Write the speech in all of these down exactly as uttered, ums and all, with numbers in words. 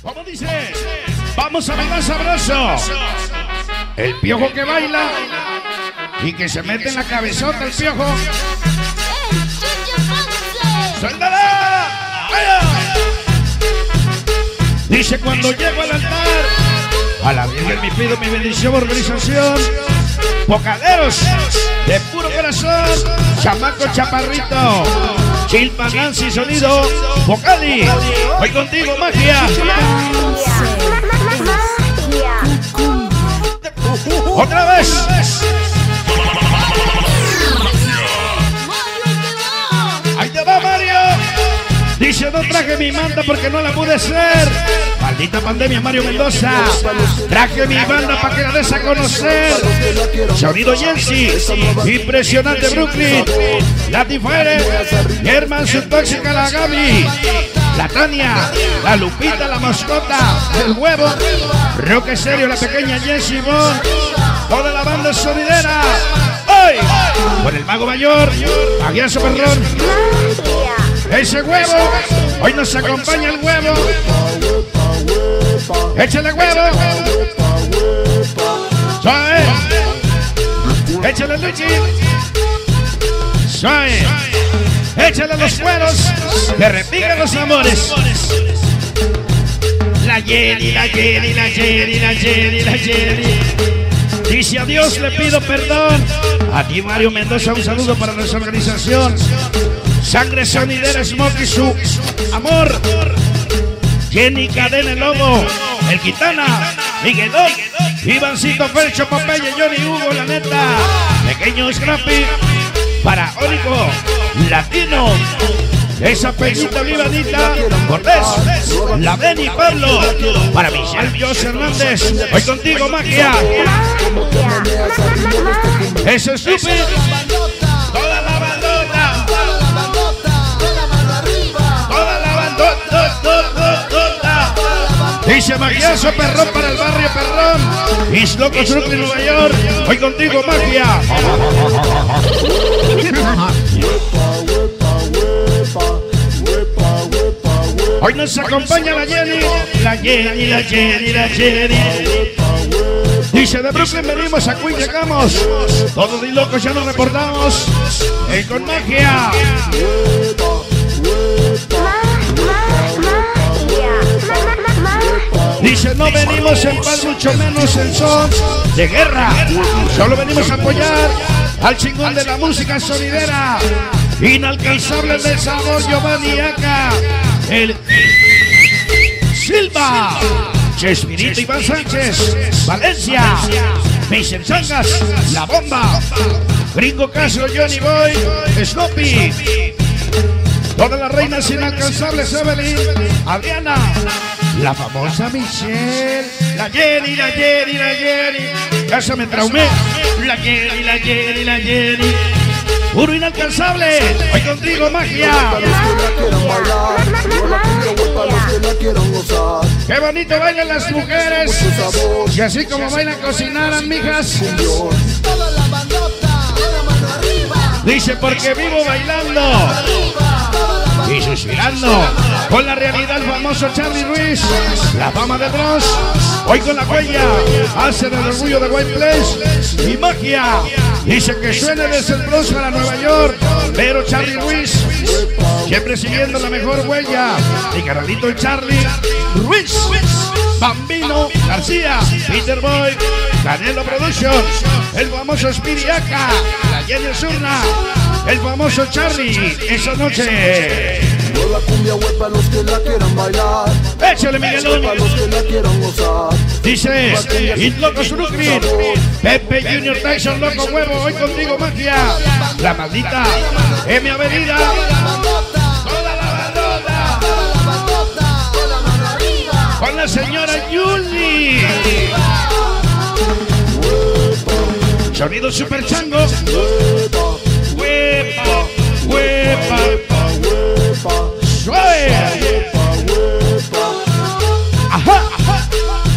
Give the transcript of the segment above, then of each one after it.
Como dice, vamos a bailar sabroso. El piojo que baila y que se mete en la cabezota el piojo. ¡Suéltala! Dice cuando llego al altar, a la Virgen me pido mi bendición, organización. Bocaderos de puro corazón, chamaco chaparrito, Chilpa Nancy sonido, Vocali, hoy contigo magia. Otra vez. Ahí te va Mario. Dice no traje mi manta porque no la pude hacer. Maldita pandemia Mario Mendoza. Traje mi banda para que la des a conocer. Sonido Jensi. Impresionante Brooklyn. Latifire. German su tóxica la Gaby. La Tania. La Lupita la mascota. El huevo. Roque serio la pequeña Jensi Bon. Toda la banda sonidera. ¡Hoy! Con el mago mayor. Aguiazo Perrón. Ese huevo, hoy nos acompaña el huevo. Échale huevo. Suave. Échale Luchi. Suave. Échale los cueros. Que repiquen los amores. La Jenny, la Jenny, la Jenny, la Jenny, la Jenny. Dice a Dios le pido perdón. A ti Mario Mendoza un saludo para nuestra organización. Sangre sonidera, Smokey, su amor. Jenny Cadena, el Lobo, el Quitana, Miguelón, Ivancito, Felcho, Popeye, Johnny, Hugo, la neta, pequeño Scrappy, para Ónico, Latino, esa Peñita Olivanita, Cortés, la Beni, Pablo, para Michelle Dios Hernández, hoy contigo magia. Ese es Stupid, toda la bandota. Dice Magiazo Perrón para el barrio Perrón. Mis locos Brooklyn, Nueva York. Hoy contigo magia. Hoy nos acompaña la Jenny. La Jenny, la Jenny, la Jenny. Dice de Brooklyn venimos, a Queen llegamos. Todos y locos ya nos reportamos. Y con magia. Dice no venimos en paz, mucho menos en son de guerra. Solo venimos a apoyar al chingón de la música sonidera. Inalcanzable de sabor Giovanni Aca. El Silva. Chespirito Iván Sánchez. Valencia. Mason Changas. La Bomba. Gringo Castro, Johnny Boy. Snoopy. Todas las reinas inalcanzables, Evelyn, Adriana, la famosa Michelle, la Jenny, la Jenny, la Jenny. Ya se me traumé. La Jenny, la Jenny, la Jenny. Puro inalcanzable. Hoy contigo magia. Qué bonito bailan las mujeres. Y así como bailan cocinaran, mijas. Dice porque vivo bailando y suspirando con la realidad el famoso Charlie Ruiz, la fama de Dross, hoy con la huella, hace el orgullo de White Place y magia. Dice que suene desde el Bronx para Nueva York, pero Charlie Ruiz, siempre siguiendo la mejor huella. Mi carnalito el Charlie Ruiz, Bambino García, Peter Boy, Canelo Productions, el famoso Spiriaca, la Jenny Zurna, el famoso Charlie, esa noche. La cumbia web para los que la quieran bailar. Échale Miguelón. Para los que la quieran gozar. Dice Hit Locos Brooklyn, Pepe Junior Tyson Loco Huevo, hoy contigo magia. La maldita M Avenida. Toda la bandota. Con la señora Yuli. Sonido Super Chango. Huepa, huepa. Suave. Ajá, ajá.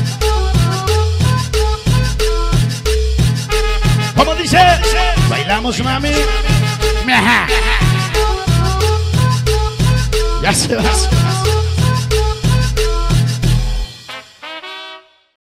¿Cómo dice? Bailamos, mami. Ajá. Ya se va.